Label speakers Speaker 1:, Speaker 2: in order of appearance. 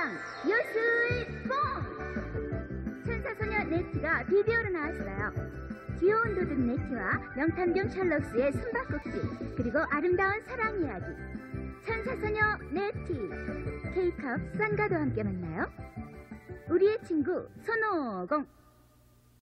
Speaker 1: 사랑 요술봉! 천사소녀 네티가 비디오로 나왔어요. 귀여운 도둑 네티와 명탐정 셜록스의 숨바꼭질, 그리고 아름다운 사랑 이야기. 천사소녀 네티, K컵 쌍가도 함께 만나요. 우리의 친구 손오공.